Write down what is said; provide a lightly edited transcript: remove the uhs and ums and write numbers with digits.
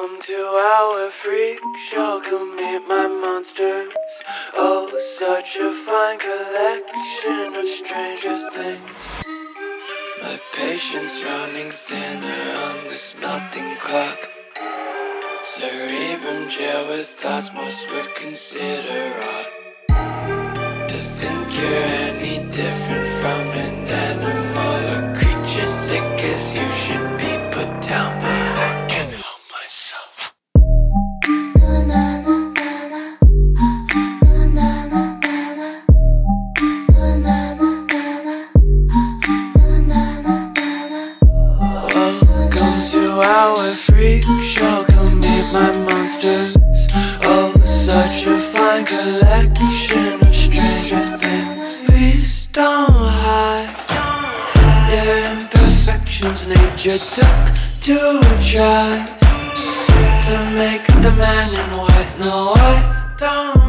Welcome to our freak show, come meet my monsters. Oh, such a fine collection of stranger things. My patience running thinner on this melting clock. Cerebrum jail with thoughts most would consider odd. To think you're any different from an animal or creature sick as you should be put down, but I can't help myself. Welcome to our freak show, come meet my monsters. Oh, such a fine collection of stranger things. Please don't hide your imperfections. Nature took to try to make the man in white. No, I don't